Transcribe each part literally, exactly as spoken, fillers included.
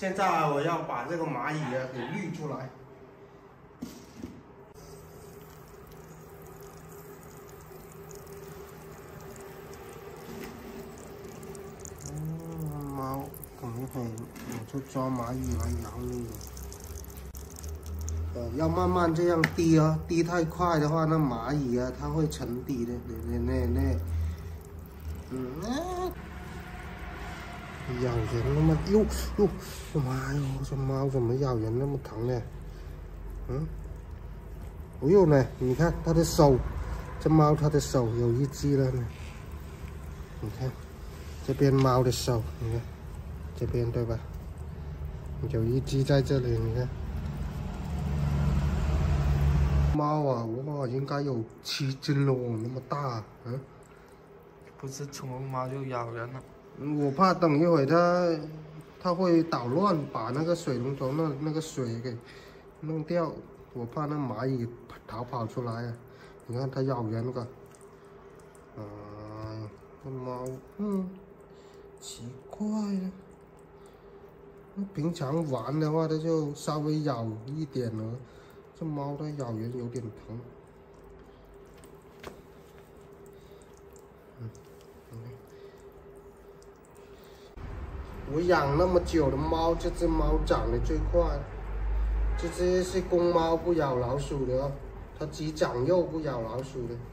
现在我要把这个蚂蚁啊给滤出来。嗯，猫，等一会我就抓蚂蚁来咬你。呃，要慢慢这样滴哦，滴太快的话，那蚂蚁啊它会沉底的。那那那，嗯啊。 咬人那么哟哟，我妈哟！这猫怎么咬人那么疼呢？嗯，哎呦呢，你看它的手，这猫它的手有一只了呢。你看，这边猫的手，你看，这边对吧？有一只在这里，你看。猫啊，哇，应该有七斤了哦，那么大，嗯。 不是宠物猫就咬人了。 我怕等一会它，它会捣乱，把那个水龙头那那个水给弄掉。我怕那蚂蚁逃跑出来啊！你看它咬人了，哎、呃，这猫，嗯，奇怪了。那平常玩的话，它就稍微咬一点了，这猫它咬人有点疼。嗯，嗯 我养那么久的猫，这只猫长得最快。这只是公猫，不咬老鼠的哦，它只长肉不咬老鼠的。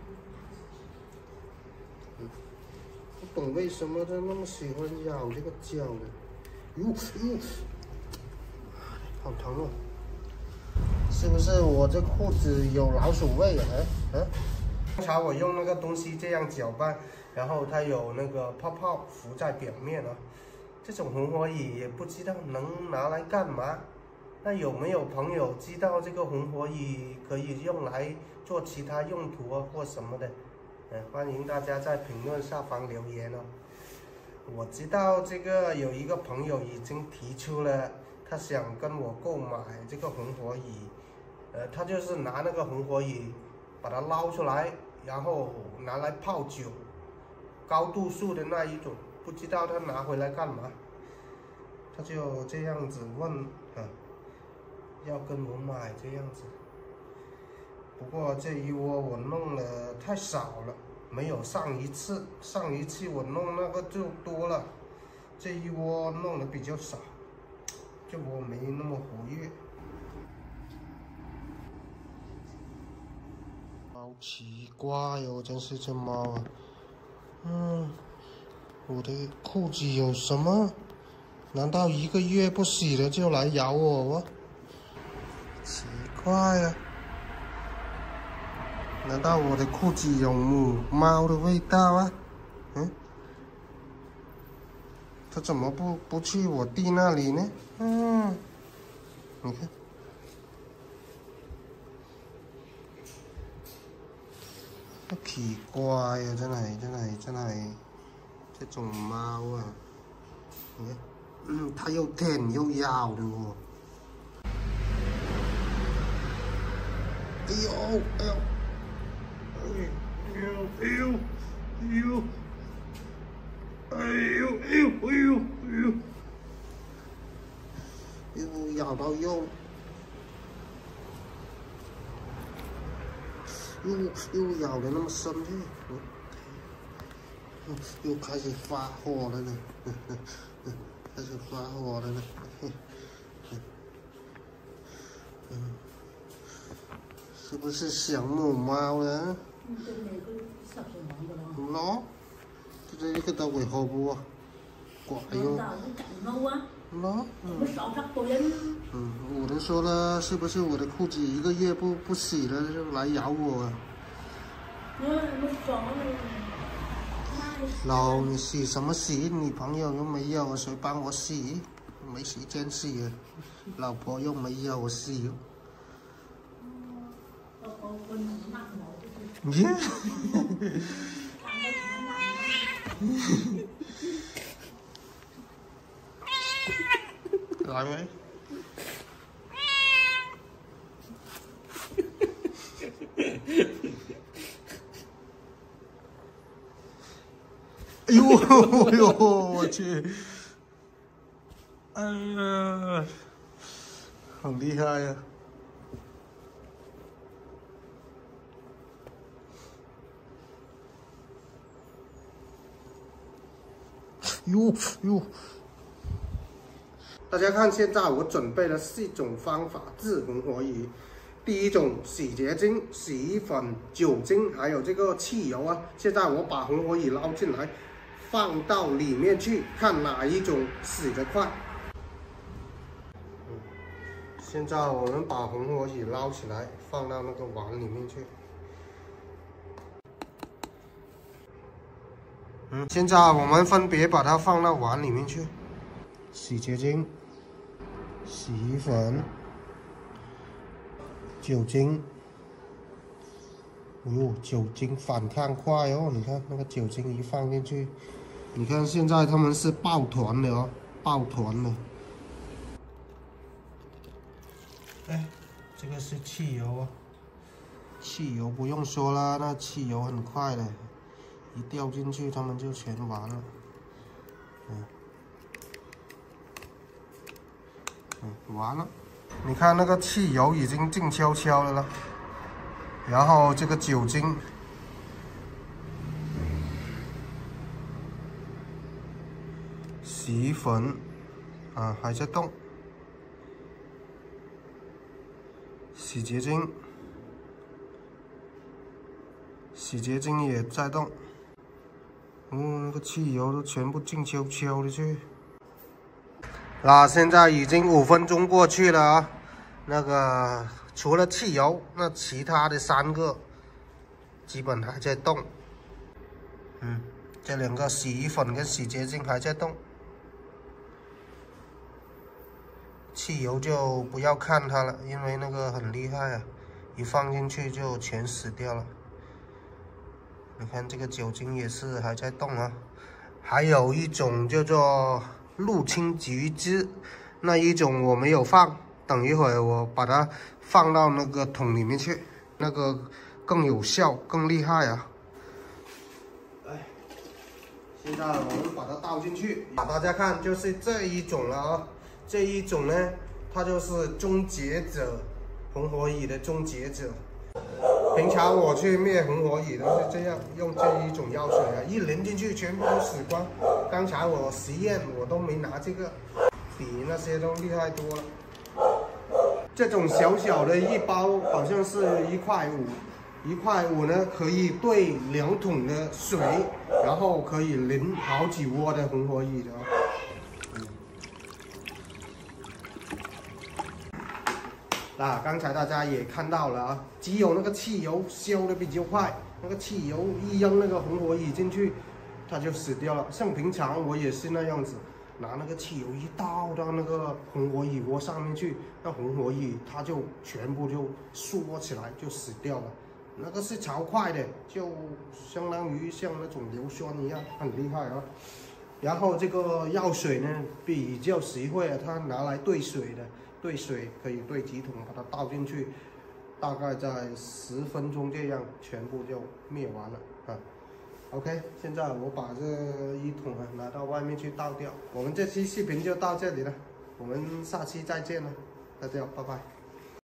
嗯，不懂为什么它那么喜欢咬这个脚的。哟哟，好疼哦！是不是我这裤子有老鼠味啊？啊？刚才我用那个东西这样搅拌，然后它有那个泡泡浮在表面啊。 这种红火蚁也不知道能拿来干嘛，那有没有朋友知道这个红火蚁可以用来做其他用途啊或什么的？呃，欢迎大家在评论下方留言哦。我知道这个有一个朋友已经提出了，他想跟我购买这个红火蚁，呃，他就是拿那个红火蚁把它捞出来，然后拿来泡酒，高度数的那一种。 不知道他拿回来干嘛，他就这样子问啊，要跟我买这样子。不过这一窝我弄了太少了，没有上一次，上一次我弄那个就多了，这一窝弄的比较少，这窝没那么活跃。好奇怪哟，真是这猫啊，嗯。 我的裤子有什么？难道一个月不洗了就来咬我？奇怪呀、啊！难道我的裤子有母猫的味道啊？嗯？它怎么不不去我弟那里呢？嗯，你看，好奇怪呀、啊！真係真係真係。 这种猫啊，你看，嗯，它又舔又咬的哦。哎呦，哎呦，哎呦，哎呦，哎呦，哎呦，哎呦，哎呦，哎呦，又咬到肉，又又咬的那么深去，嗯。 又开始发火了呢，开始发火了呢。嗯，是不是想母猫呢？喏，这这个都会好不啊？怪哟。喏，嗯，我都说了，是不是我的裤子一个月不不洗了就来咬我啊？老，你洗什么洗？女朋友又没有，谁帮我洗？没时间洗啊，老婆又没有我洗。耶！来没？哎呦，哎呦，我去！ 哎呀，好厉害呀！哟哟！大家看，现在我准备了四种方法治红火蚁。第一种洗洁精、洗衣粉、酒精，还有这个汽油啊。现在我把红火蚁捞进来，放到里面去，看哪一种死得快。嗯，现在我们把红火蚁捞起来，放到那个碗里面去。嗯，现在我们分别把它放到碗里面去。洗洁精、洗衣粉、酒精。哎呦，酒精反抗快哦！你看那个酒精一放进去，你看现在它们是抱团的哦，抱团的。哎，这个是汽油啊，汽油不用说了，那汽油很快的，一掉进去它们就全完了。嗯，嗯，完了。你看那个汽油已经静悄悄的了。然后这个酒精，洗衣粉，啊还在动，洗洁精，洗洁精也在动，嗯，那个汽油都全部静悄悄的去。那现在已经五分钟过去了啊，那个。除了汽油，那其他的三个基本还在动。嗯，这两个洗衣粉跟洗洁精还在动。汽油就不要看它了，因为那个很厉害啊，一放进去就全死掉了。你看这个酒精也是还在动啊。还有一种叫做入侵橘汁，那一种我没有放。等一会儿我把它放到那个桶里面去，那个更有效、更厉害啊！哎，现在我们把它倒进去，给大家看，就是这一种了啊。这一种呢，它就是终结者，红火蚁的终结者。平常我去灭红火蚁都是这样，用这一种药水啊，一淋进去全部都死光。刚才我实验我都没拿这个，比那些都厉害多了。这种小小的一包好像是一块五，一块五呢可以兑两桶的水，然后可以淋好几窝的红火蚁的。嗯，那刚才大家也看到了啊，只有那个汽油烧的比较快，那个汽油一扔那个红火蚁进去，它就死掉了。像平常我也是那样子。拿那个汽油一倒到那个红火蚁窝上面去，那红火蚁它就全部就缩起来就死掉了。那个是超快的，就相当于像那种硫酸一样，很厉害啊。然后这个药水呢比较实惠啊，它拿来兑水的，兑水可以兑几桶，把它倒进去，大概在十分钟这样全部就灭完了啊。OK， 现在我把这一桶啊拿到外面去倒掉。我们这期视频就到这里了，我们下期再见了，大家拜拜。